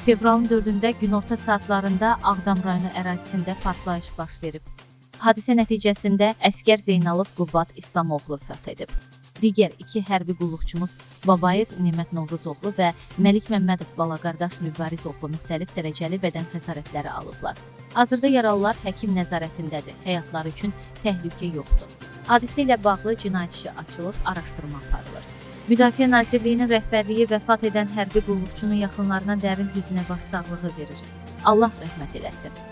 Fevralın 4-də günorta saatlarında Ağdam rayonu ərazisində partlayış baş verib. Hadisə nəticəsində əsgər Zeynalov Qubbat İslamoğlu vəfat edib. Digər iki hərbi qulluqçumuz Babayev Nimət Novruzoğlu və Məlik Məmmədov balaqardaş Mübarizoğlu müxtəlif dərəcəli bədən xəsarətləri alıblar. Hazırda yaralılar həkim nəzarətindədir, həyatları üçün təhlükə yoxdur. Hadisə ilə bağlı cinayət işi açılıb, araşdırma aparılır. Müdafiə Nazirliyinin rəhbərliyi vəfat edən hərbi qulluqçunun yaxınlarına dərin hüznə başsağlığı verir. Allah rəhmət eləsin.